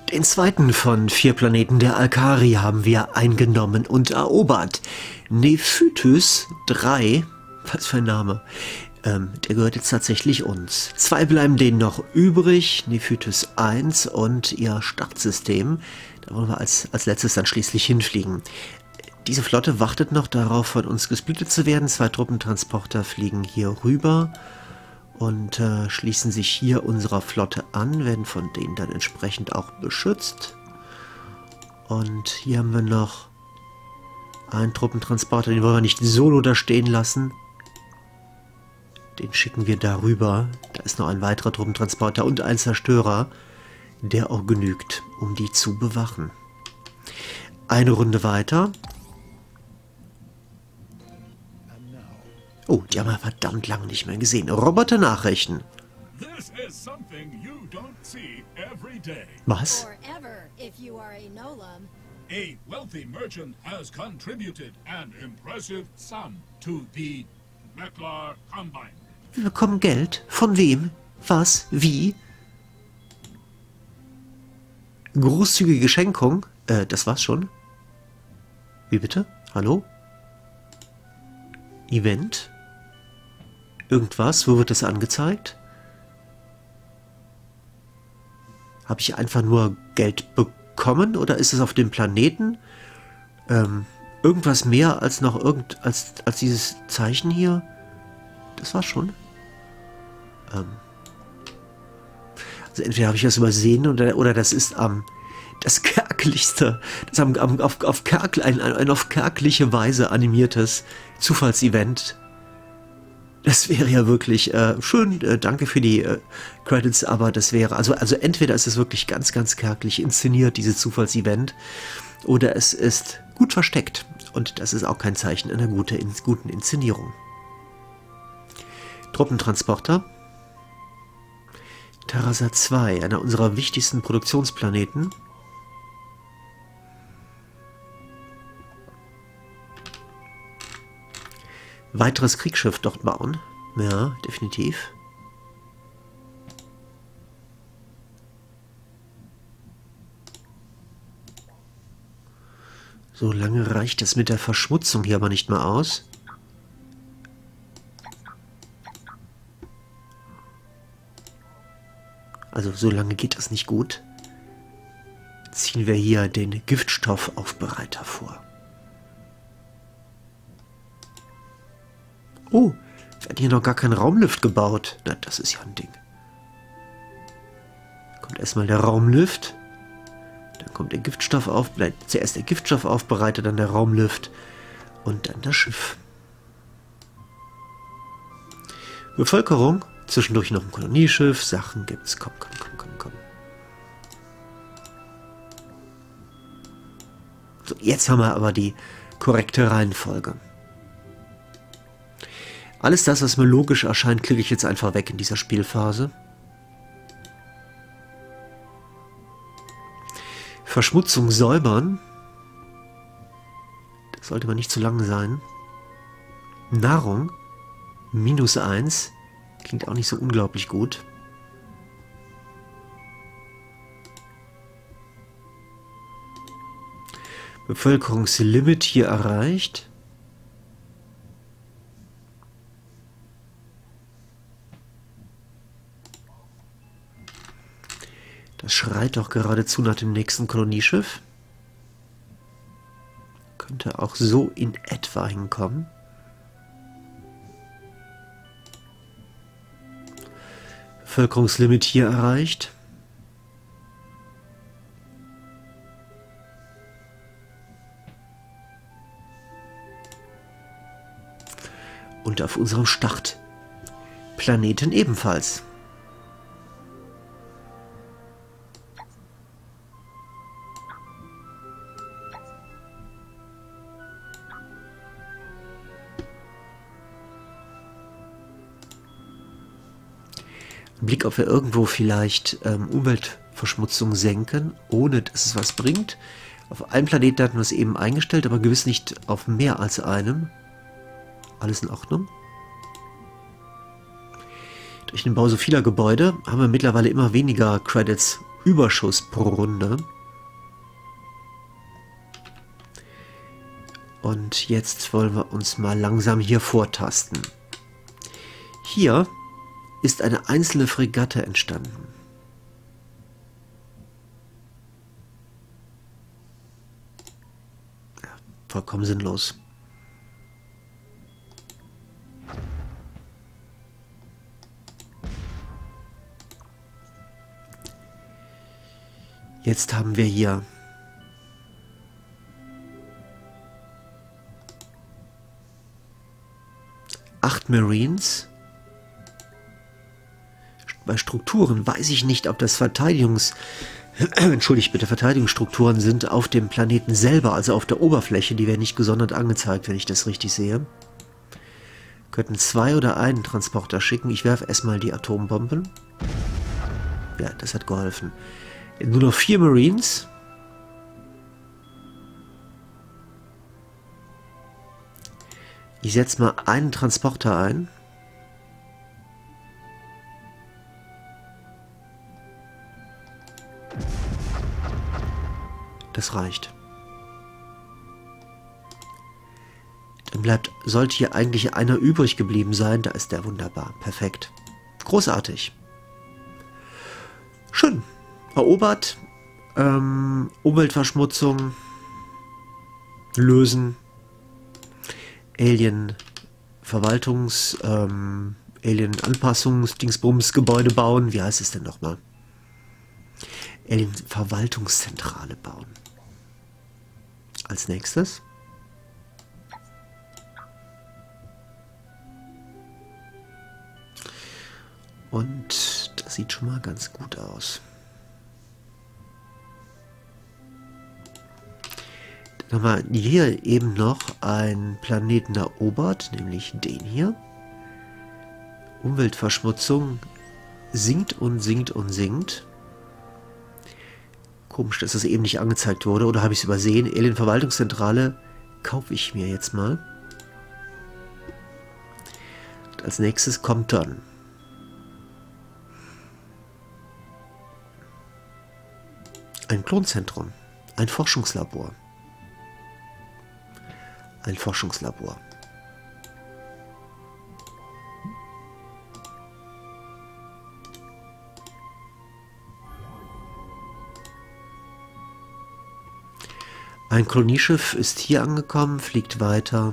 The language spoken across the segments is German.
Den zweiten von 4 Planeten der Alkari haben wir eingenommen und erobert. Nephytus 3, was für ein Name, der gehört jetzt tatsächlich uns. 2 bleiben denen noch übrig, Nephytus 1 und ihr Startsystem. Da wollen wir als letztes dann schließlich hinfliegen. Diese Flotte wartet noch darauf, von uns gesplittet zu werden. 2 Truppentransporter fliegen hier rüber und schließen sich hier unserer Flotte an, werden von denen dann entsprechend auch beschützt. Und hier haben wir noch einen Truppentransporter, den wollen wir nicht solo da stehen lassen. Den schicken wir darüber. Da ist noch ein weiterer Truppentransporter und ein Zerstörer, der auch genügt, um die zu bewachen. Eine Runde weiter. Oh, die haben wir verdammt lange nicht mehr gesehen. Roboter-Nachrichten. Was? A wealthy merchant has contributed an impressive sum to the Meklar Combine. Wir bekommen Geld? Von wem? Was? Wie? Großzügige Schenkung? Das war's schon. Wie bitte? Hallo? Event? Irgendwas? Wo wird das angezeigt? Habe ich einfach nur Geld bekommen oder ist es auf dem Planeten irgendwas mehr als noch als dieses Zeichen hier? Das war's schon. Also entweder habe ich das übersehen oder das ist das Kärglichste, das auf kärgliche Weise animiertes Zufallsevent. Das wäre ja wirklich schön, danke für die Credits, aber das wäre, also entweder ist es wirklich ganz, ganz kärglich inszeniert, dieses Zufallsevent, oder es ist gut versteckt und das ist auch kein Zeichen einer guten Inszenierung. Truppentransporter. Terrasa 2, einer unserer wichtigsten Produktionsplaneten. Weiteres Kriegsschiff dort bauen. Ja, definitiv. So lange reicht es mit der Verschmutzung hier aber nicht mehr aus. Also so lange geht das nicht gut. Ziehen wir hier den Giftstoffaufbereiter vor. Oh, wir hatten hier noch gar keinen Raumlift gebaut. Na, das ist ja ein Ding. Kommt erstmal der Raumlift. Dann kommt der zuerst der Giftstoffaufbereiter, dann der Raumlift und dann das Schiff. Bevölkerung. Zwischendurch noch ein Kolonieschiff. Sachen gibt's. Komm. So, jetzt haben wir aber die korrekte Reihenfolge. Alles das, was mir logisch erscheint, klicke ich jetzt einfach weg in dieser Spielphase. Verschmutzung säubern. Das sollte aber nicht zu lang sein. Nahrung. -1. Klingt auch nicht so unglaublich gut. Bevölkerungslimit hier erreicht. Das schreit doch geradezu nach dem nächsten Kolonieschiff. Könnte auch so in etwa hinkommen. Bevölkerungslimit hier erreicht. Und auf unserem Startplaneten ebenfalls. Blick, ob wir irgendwo vielleicht Umweltverschmutzung senken, ohne dass es was bringt. Auf einem Planeten hatten wir es eben eingestellt, aber gewiss nicht auf mehr als einem. Alles in Ordnung. Durch den Bau so vieler Gebäude haben wir mittlerweile immer weniger Credits Überschuss pro Runde. Und jetzt wollen wir uns mal langsam hier vortasten. Hier ist eine einzelne Fregatte entstanden. Ja, vollkommen sinnlos. Jetzt haben wir hier Marines. Bei Strukturen weiß ich nicht, ob das Verteidigungsstrukturen sind auf dem Planeten selber, also auf der Oberfläche. Die werden nicht gesondert angezeigt, wenn ich das richtig sehe. Könnten 2 oder einen Transporter schicken. Ich werfe erstmal die Atombomben. Ja, das hat geholfen. Nur noch 4 Marines. Ich setze mal einen Transporter ein. Das reicht. Dann sollte hier eigentlich einer übrig geblieben sein. Da ist der wunderbar. Perfekt. Großartig. Schön. Erobert. Umweltverschmutzung. Lösen. Alien-Anpassungs-Dingsbums Gebäude bauen. Wie heißt es denn nochmal? Alien-Verwaltungszentrale bauen. Als nächstes. Und das sieht schon mal ganz gut aus. Dann haben wir hier eben noch einen Planeten erobert, nämlich den hier. Umweltverschmutzung sinkt und sinkt und sinkt. Komisch, dass das eben nicht angezeigt wurde, oder habe ich es übersehen? Alien-Verwaltungszentrale kaufe ich mir jetzt mal. Und als nächstes kommt dann ein Klonzentrum, ein Forschungslabor. Ein Forschungslabor. Ein Kolonieschiff ist hier angekommen, fliegt weiter.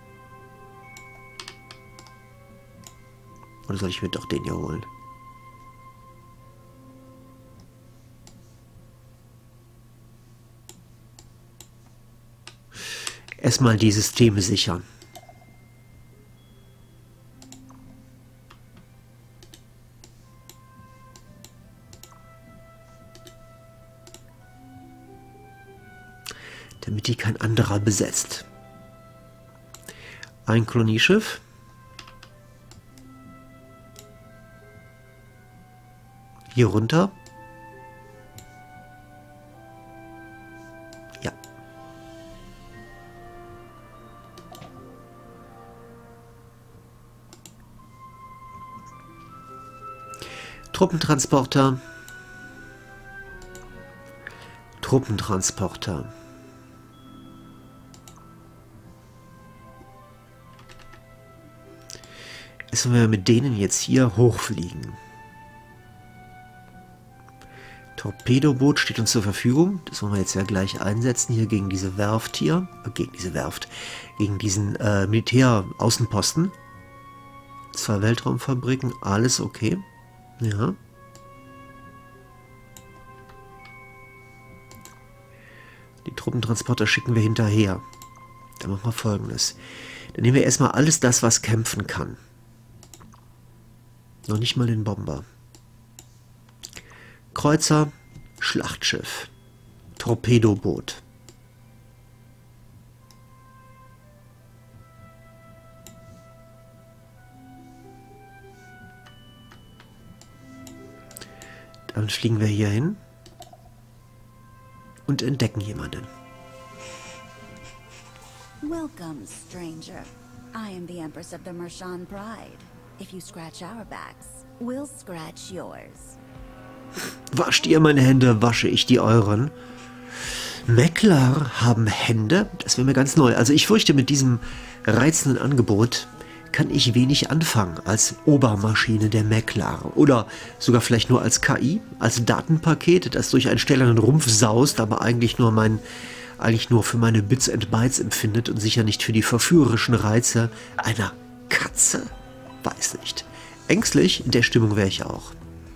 Oder soll ich mir doch den hier holen? Erstmal die Systeme sichern. Damit die kein anderer besetzt. Ein Kolonieschiff. Hier runter. Ja. Truppentransporter. Truppentransporter. Müssen wir mit denen jetzt hier hochfliegen. Torpedoboot steht uns zur Verfügung. Das wollen wir jetzt ja gleich einsetzen hier gegen diese Werft hier. Gegen diesen Militäraußenposten. 2 Weltraumfabriken, alles okay. Ja. Die Truppentransporter schicken wir hinterher. Dann machen wir Folgendes. Dann nehmen wir erstmal alles das, was kämpfen kann. Noch nicht mal den Bomber. Kreuzer, Schlachtschiff, Torpedoboot. Dann fliegen wir hier hin und entdecken jemanden. Welcome, stranger. I am the Empress of the Mershan Pride. If you scratch our backs, We'll scratch yours. Wascht ihr meine Hände, wasche ich die euren. Meklar haben Hände? Das wäre mir ganz neu. Also ich fürchte, mit diesem reizenden Angebot kann ich wenig anfangen als Obermaschine der Meklar. Oder sogar vielleicht nur als KI, als Datenpaket, das durch einen stählernen Rumpf saust, aber eigentlich nur für meine Bits and Bytes empfindet und sicher nicht für die verführerischen Reize einer Katze. Weiß nicht. Ängstlich, in der Stimmung wäre ich auch.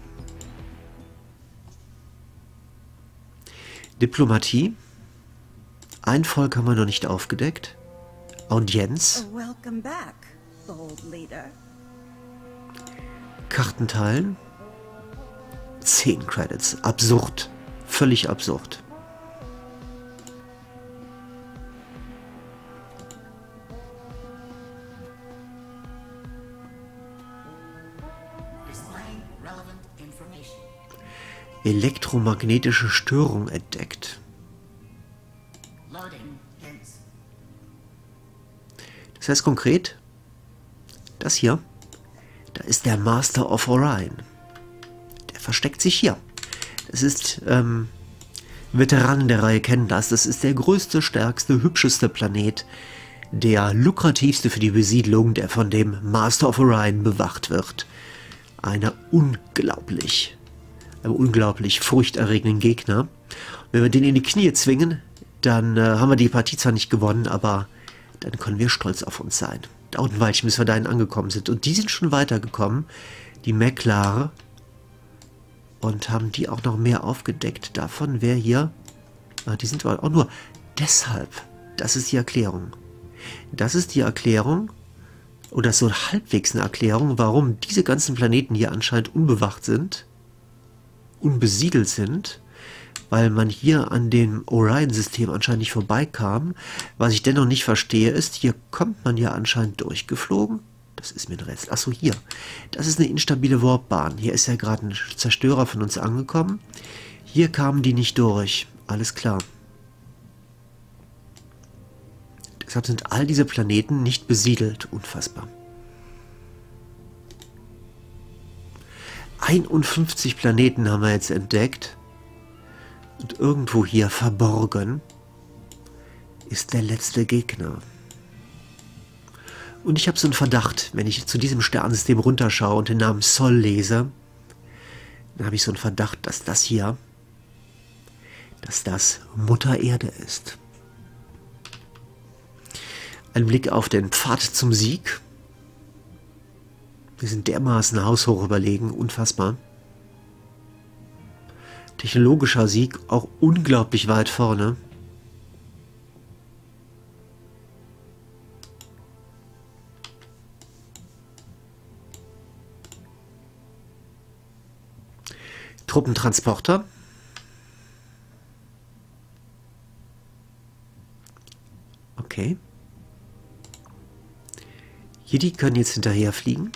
Diplomatie. Ein Volk haben wir noch nicht aufgedeckt. Audienz. Welcome back, bold leader. Karten teilen. 10 Credits. Absurd. Völlig absurd. Elektromagnetische Störung entdeckt. Das heißt konkret, das hier, da ist der Master of Orion. Der versteckt sich hier. Das ist, Veteranen der Reihe kennen das. Das ist der größte, stärkste, hübscheste Planet. Der lukrativste für die Besiedlung, der von dem Master of Orion bewacht wird. Einer unglaublich furchterregenden Gegner. Wenn wir den in die Knie zwingen, dann haben wir die Partie zwar nicht gewonnen, aber dann können wir stolz auf uns sein. Dauert ein Weilchen, bis wir dahin angekommen sind. Und die sind schon weitergekommen, die Meklar, und haben die auch noch mehr aufgedeckt. Davon wäre hier, die sind aber auch nur deshalb, das ist die Erklärung. Das ist die Erklärung, oder so halbwegs eine Erklärung, warum diese ganzen Planeten hier anscheinend unbewacht sind, unbesiedelt sind, weil man hier an dem Orion-System anscheinend nicht vorbeikam. Was ich dennoch nicht verstehe ist, hier kommt man ja anscheinend durchgeflogen. Das ist mir ein Rätsel. Achso, hier. Das ist eine instabile Warpbahn. Hier ist ja gerade ein Zerstörer von uns angekommen. Hier kamen die nicht durch. Alles klar. Deshalb sind all diese Planeten nicht besiedelt. Unfassbar. 51 Planeten haben wir jetzt entdeckt. Und irgendwo hier verborgen ist der letzte Gegner. Und ich habe so einen Verdacht, wenn ich zu diesem Sternensystem runterschaue und den Namen Sol lese, dann habe ich so einen Verdacht, dass das hier, dass das Mutter Erde ist. Ein Blick auf den Pfad zum Sieg. Wir sind dermaßen haushoch überlegen, unfassbar. Technologischer Sieg auch unglaublich weit vorne. Truppentransporter. Okay. Jedi können jetzt hinterher fliegen.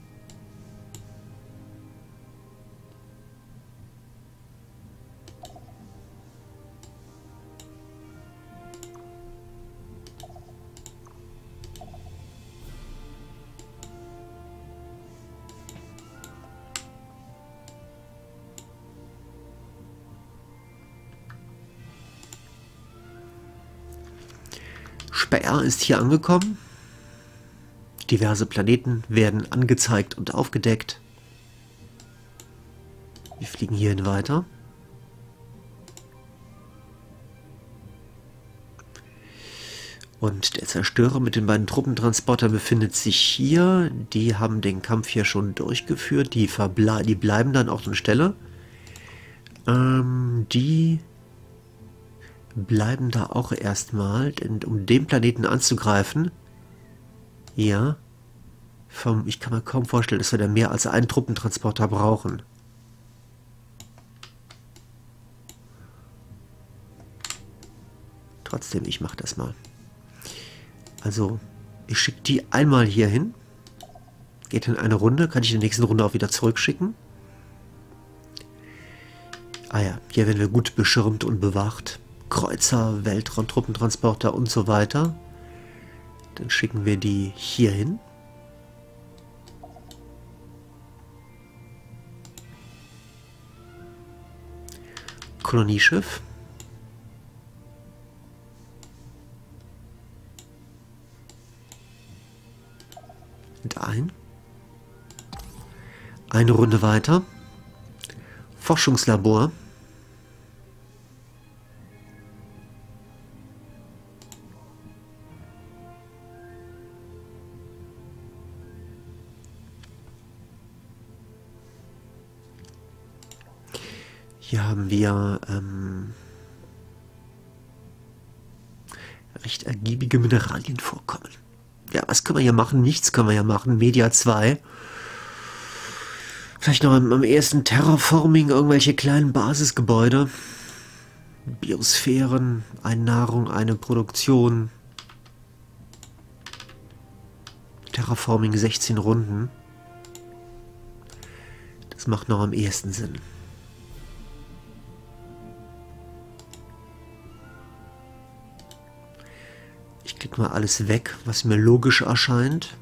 Speer ist hier angekommen. Diverse Planeten werden angezeigt und aufgedeckt. Wir fliegen hierhin weiter. Und der Zerstörer mit den beiden Truppentransportern befindet sich hier. Die haben den Kampf hier schon durchgeführt. Die bleiben dann auf der Stelle. Die bleiben da auch erstmal, denn um den Planeten anzugreifen, ja, ich kann mir kaum vorstellen, dass wir da mehr als einen Truppentransporter brauchen. Trotzdem, ich mache das mal. Also, ich schicke die einmal hier hin. Geht in eine Runde, kann ich in der nächsten Runde auch wieder zurückschicken. Ah ja, hier werden wir gut beschirmt und bewacht. Kreuzer, Weltraum-Truppentransporter und so weiter. Dann schicken wir die hier hin. Kolonieschiff. Und eine Runde weiter. Forschungslabor. Hier haben wir recht ergiebige Mineralienvorkommen. Ja, was können wir hier machen? Nichts können wir ja machen. Media 2. Vielleicht noch am ersten Terraforming irgendwelche kleinen Basisgebäude. Biosphären, eine Nahrung, eine Produktion. Terraforming 16 Runden. Das macht noch am ehesten Sinn. Ich klicke mal alles weg, was mir logisch erscheint.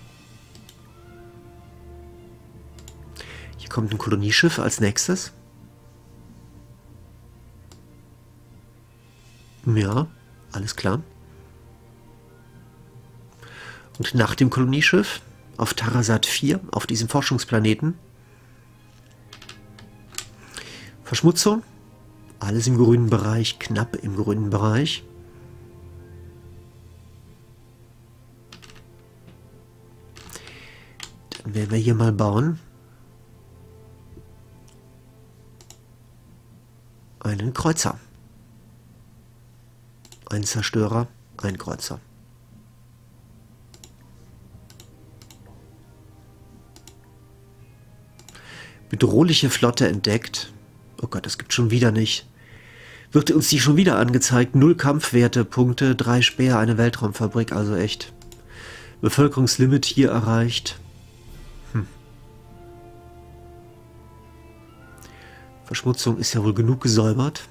Hier kommt ein Kolonieschiff als nächstes. Ja, alles klar. Und nach dem Kolonieschiff auf Tarasat 4, auf diesem Forschungsplaneten. Verschmutzung, alles im grünen Bereich, knapp im grünen Bereich. Dann werden wir hier mal bauen. Einen Kreuzer. Ein Zerstörer, ein Kreuzer. Bedrohliche Flotte entdeckt. Oh Gott, das gibt schon wieder nicht. Wird uns die schon wieder angezeigt? 0 Kampfwerte, Punkte, 3 Speer, eine Weltraumfabrik, also echt. Bevölkerungslimit hier erreicht. Verschmutzung ist ja wohl genug gesäubert.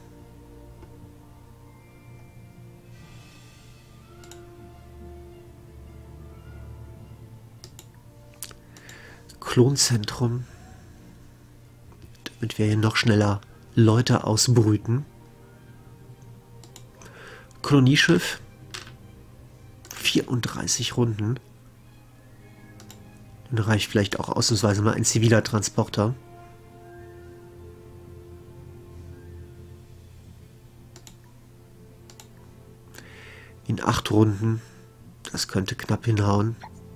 Klonzentrum. Damit wir hier noch schneller Leute ausbrüten. Kolonieschiff. 34 Runden. Dann reicht vielleicht auch ausnahmsweise mal ein ziviler Transporter. In 8 Runden. Das könnte knapp hinhauen.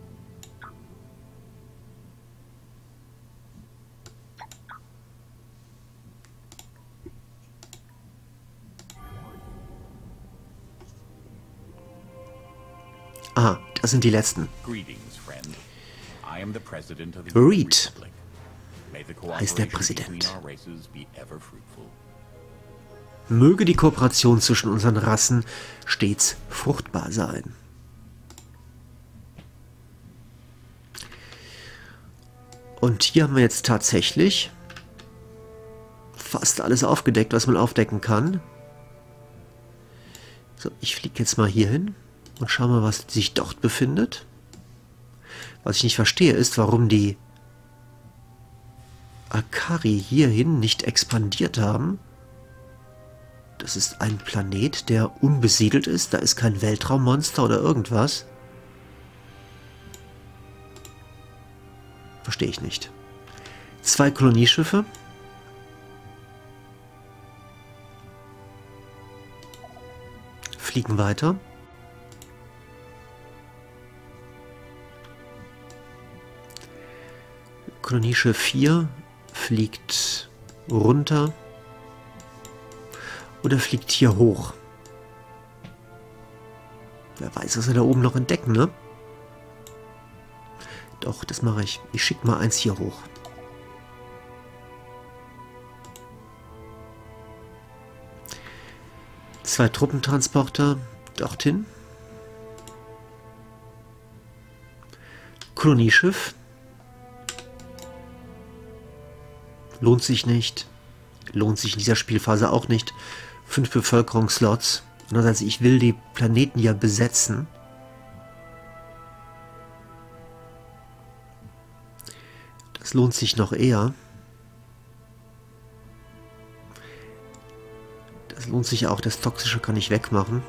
Ah, das sind die letzten. Reed heißt der Präsident. Möge die Kooperation zwischen unseren Rassen stets fruchtbar sein. Und hier haben wir jetzt tatsächlich fast alles aufgedeckt, was man aufdecken kann. So, ich fliege jetzt mal hier hin und schau mal, was sich dort befindet. Was ich nicht verstehe, ist, warum die Akari hierhin nicht expandiert haben. Das ist ein Planet, der unbesiedelt ist. Da ist kein Weltraummonster oder irgendwas. Verstehe ich nicht. 2 Kolonieschiffe. Fliegen weiter. Kolonieschiff 4 fliegt runter. Oder fliegt hier hoch. Wer weiß, was wir da oben noch entdecken, ne? Doch, das mache ich. Ich schicke mal eins hier hoch. Zwei Truppentransporter dorthin. Kolonieschiff. Lohnt sich nicht. Lohnt sich in dieser Spielphase auch nicht. 5 Bevölkerungsslots. Andererseits, ich will die Planeten ja besetzen. Das lohnt sich noch eher. Das lohnt sich auch. Das Toxische kann ich wegmachen.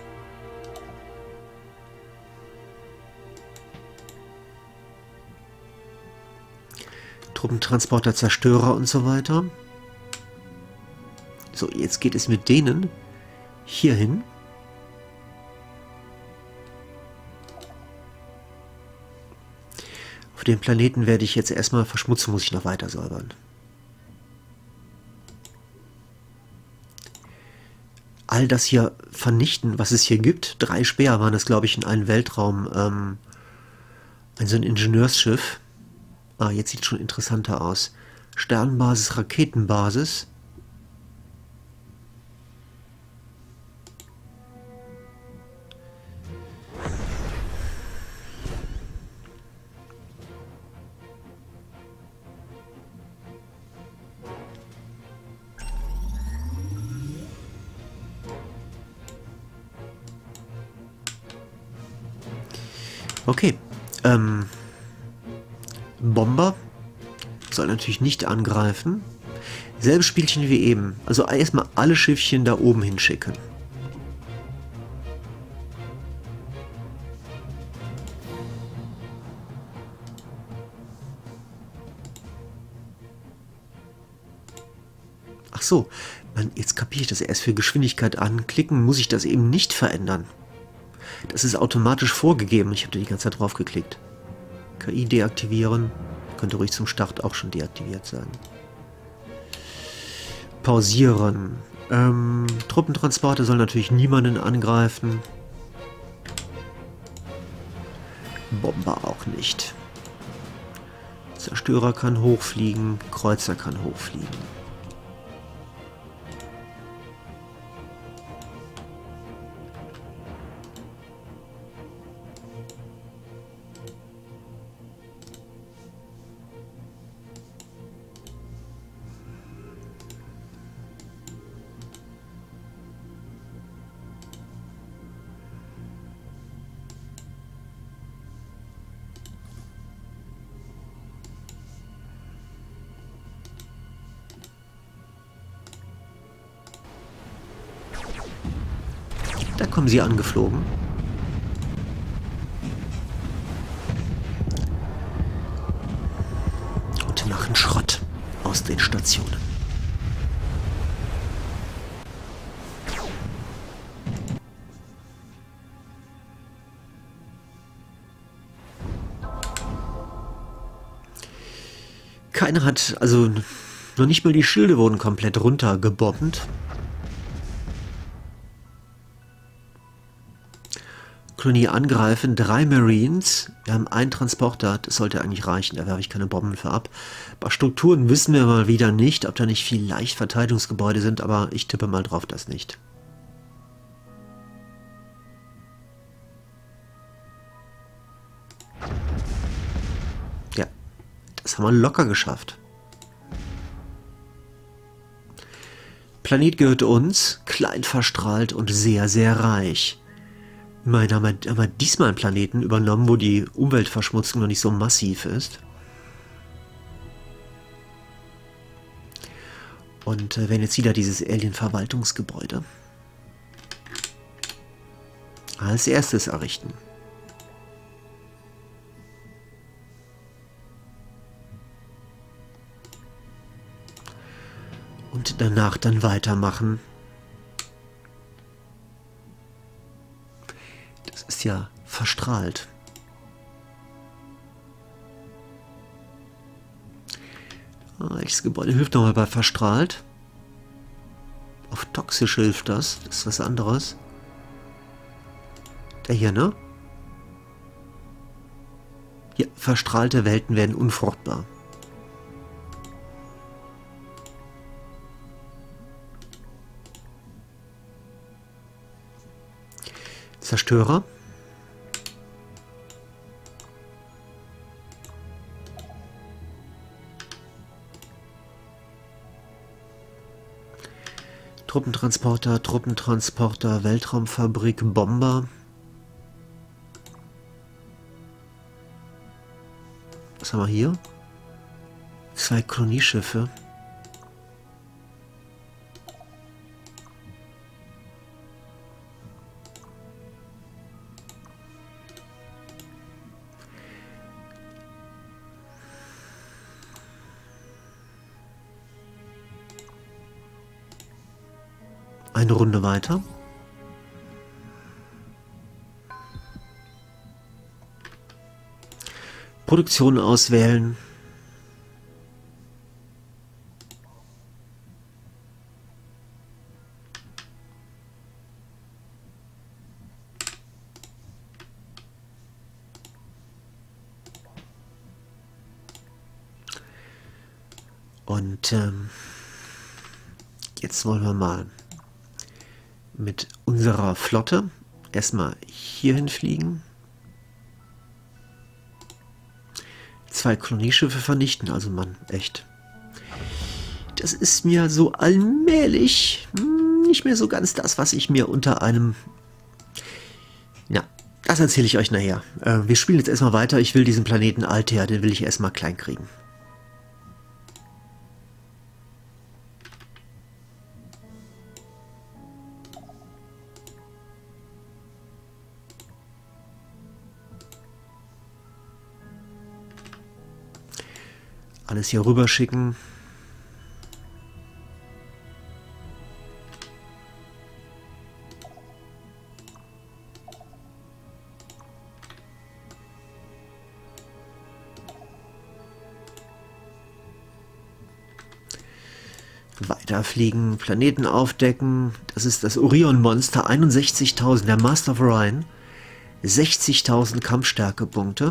Truppentransporter, Zerstörer und so weiter. So, jetzt geht es mit denen hier hin. Auf dem Planeten werde ich jetzt erstmal Verschmutzung, muss ich noch weiter säubern. All das hier vernichten, was es hier gibt. 3 Speer waren das, glaube ich, in einem Weltraum. So ein Ingenieursschiff. Ah, jetzt sieht es schon interessanter aus. Sternbasis, Raketenbasis. Okay, Bomber soll natürlich nicht angreifen. Selbes Spielchen wie eben. Also erstmal alle Schiffchen da oben hinschicken. Ach so, man, jetzt kapiere ich das erst. Für Geschwindigkeit anklicken muss ich das eben nicht verändern. Das ist automatisch vorgegeben. Ich habe da die ganze Zeit drauf geklickt. KI deaktivieren. Könnte ruhig zum Start auch schon deaktiviert sein. Pausieren. Truppentransporte sollen natürlich niemanden angreifen. Bomber auch nicht. Zerstörer kann hochfliegen. Kreuzer kann hochfliegen. Da kommen sie angeflogen. Und machen Schrott aus den Stationen. Keiner hat, also noch nicht mal die Schilde wurden komplett runtergebombt. Kolonie angreifen, 3 Marines, wir haben einen Transporter, das sollte eigentlich reichen, da werfe ich keine Bomben für ab. Bei Strukturen wissen wir mal wieder nicht, ob da nicht vielleicht Verteidigungsgebäude sind, aber ich tippe mal drauf, dass nicht. Ja, das haben wir locker geschafft. Planet gehört uns, klein verstrahlt und sehr, sehr reich. Immerhin haben wir diesmal einen Planeten übernommen, wo die Umweltverschmutzung noch nicht so massiv ist. Und wir werden jetzt wieder dieses Alien-Verwaltungsgebäude als erstes errichten. Und danach dann weitermachen. Ist ja verstrahlt. Welches Gebäude hilft nochmal bei verstrahlt? Auf toxisch hilft das. Das ist was anderes. Der hier, ne? Ja, verstrahlte Welten werden unfruchtbar. Zerstörer. Truppentransporter, Weltraumfabrik, Bomber. Was haben wir hier? 2 Kolonieschiffe. eine Runde weiter. Produktion auswählen. Und jetzt wollen wir mal mit unserer Flotte erstmal hierhin fliegen. 2 Kolonieschiffe vernichten, also Mann, echt. Das ist mir so allmählich nicht mehr so ganz das, was ich mir unter einem... Ja, das erzähle ich euch nachher. Wir spielen jetzt erstmal weiter. Ich will diesen Planeten Altair, den will ich erstmal klein kriegen. Alles hier rüber schicken. Weiterfliegen, Planeten aufdecken. Das ist das Orion-Monster, 61.000, der Master of Orion. 60.000 Kampfstärkepunkte.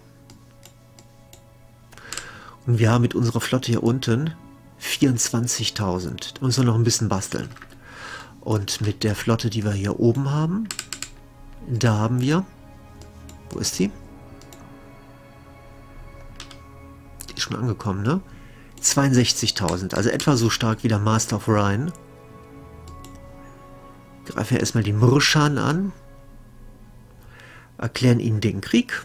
Und wir haben mit unserer Flotte hier unten 24.000. Da müssen wir noch ein bisschen basteln. Und mit der Flotte, die wir hier oben haben, da haben wir... Wo ist die? Die ist schon angekommen, ne? 62.000. Also etwa so stark wie der Master of Orion. Greifen wir erstmal die Mrschan an. Erklären ihnen den Krieg.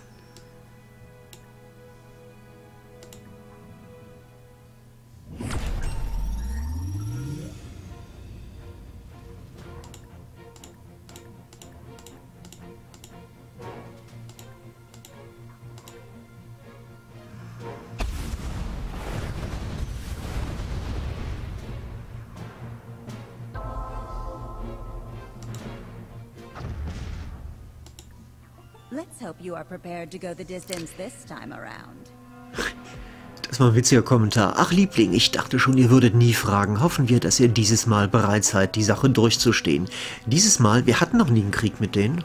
Let's hope you are prepared to go the distance this time around. Das war ein witziger Kommentar. Ach Liebling, ich dachte schon, ihr würdet nie fragen. Hoffen wir, dass ihr dieses Mal bereit seid, die Sache durchzustehen. Dieses Mal, wir hatten noch nie einen Krieg mit denen.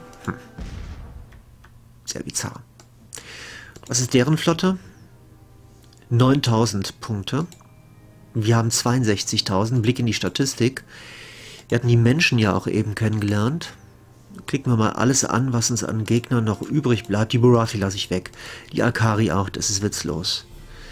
Sehr bizarr. Was ist deren Flotte? 9.000 Punkte. Wir haben 62.000. Blick in die Statistik. Wir hatten die Menschen ja auch eben kennengelernt. Klicken wir mal alles an, was uns an Gegnern noch übrig bleibt. Die Burathi lasse ich weg. Die Alkari auch, das ist witzlos.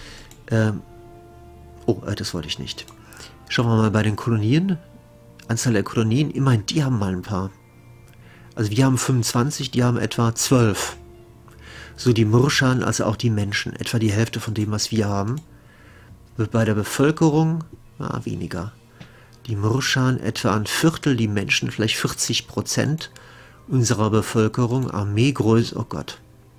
Das wollte ich nicht. Schauen wir mal bei den Kolonien. Anzahl der Kolonien, immerhin, die haben mal ein paar. Also wir haben 25, die haben etwa 12. So die Mrschan, also auch die Menschen. Etwa die Hälfte von dem, was wir haben. Bei der Bevölkerung, weniger. Die Mrschan etwa ein Viertel, die Menschen vielleicht 40% unserer Bevölkerung. Armeegröße, oh Gott.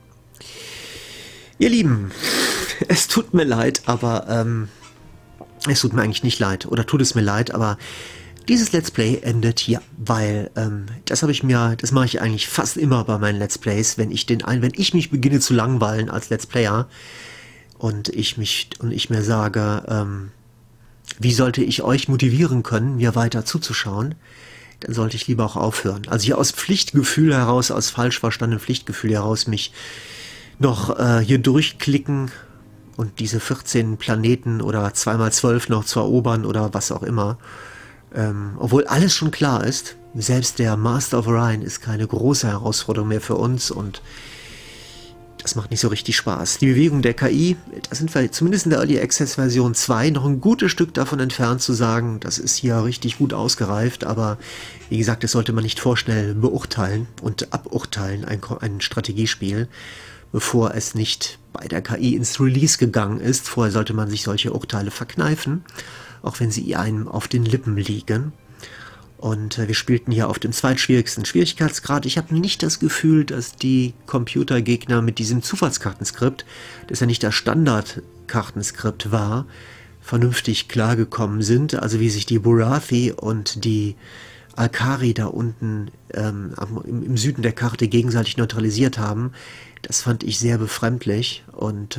Ihr Lieben, es tut mir leid, aber es tut mir eigentlich nicht leid. Oder tut es mir leid, aber dieses Let's Play endet hier, weil das mache ich eigentlich fast immer bei meinen Let's Plays, wenn ich mich beginne zu langweilen als Let's Player und ich mir sage, wie sollte ich euch motivieren können, mir weiter zuzuschauen, dann sollte ich lieber auch aufhören. Also hier aus Pflichtgefühl heraus, aus falsch verstandenem Pflichtgefühl heraus mich noch hier durchklicken und diese 14 Planeten oder 2x12 noch zu erobern oder was auch immer. Obwohl alles schon klar ist, selbst der Master of Orion ist keine große Herausforderung mehr für uns und das macht nicht so richtig Spaß. Die Bewegung der KI, da sind wir zumindest in der Early Access Version 2 noch ein gutes Stück davon entfernt zu sagen, das ist hier richtig gut ausgereift, aber wie gesagt, das sollte man nicht vorschnell beurteilen und aburteilen, ein Strategiespiel, bevor es nicht bei der KI ins Release gegangen ist. Vorher sollte man sich solche Urteile verkneifen, auch wenn sie einem auf den Lippen liegen. Und wir spielten hier auf dem zweitschwierigsten Schwierigkeitsgrad. Ich habe nicht das Gefühl, dass die Computergegner mit diesem Zufallskartenskript, das ja nicht das Standardkartenskript war, vernünftig klargekommen sind. Also wie sich die Burathi und die Alkari da unten im Süden der Karte gegenseitig neutralisiert haben. Das fand ich sehr befremdlich und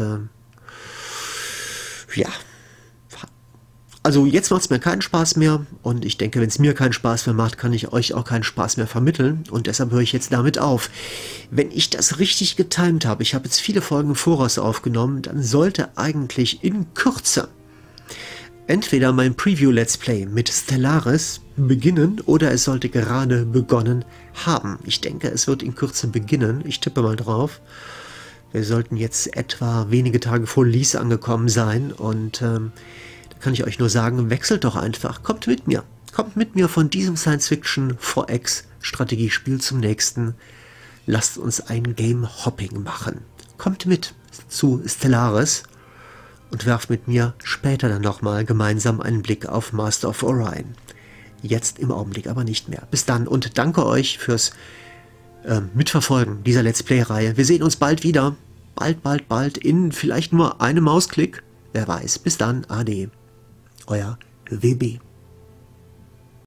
ja, also jetzt macht es mir keinen Spaß mehr und ich denke, wenn es mir keinen Spaß mehr macht, kann ich euch auch keinen Spaß mehr vermitteln und deshalb höre ich jetzt damit auf. Wenn ich das richtig getimt habe, ich habe jetzt viele Folgen im Voraus aufgenommen, dann sollte eigentlich in Kürze entweder mein Preview-Let's Play mit Stellaris beginnen oder es sollte gerade begonnen haben. Ich denke, es wird in Kürze beginnen. Ich tippe mal drauf. Wir sollten jetzt etwa wenige Tage vor Release angekommen sein und da kann ich euch nur sagen, wechselt doch einfach. Kommt mit mir. Kommt mit mir von diesem Science-Fiction 4X Strategiespiel zum nächsten. Lasst uns ein Game-Hopping machen. Kommt mit zu Stellaris und werft mit mir später dann nochmal gemeinsam einen Blick auf Master of Orion. Jetzt im Augenblick aber nicht mehr. Bis dann und danke euch fürs Mitverfolgen dieser Let's Play-Reihe. Wir sehen uns bald wieder. Bald in vielleicht nur einem Mausklick. Wer weiß. Bis dann. Ade. Euer WB.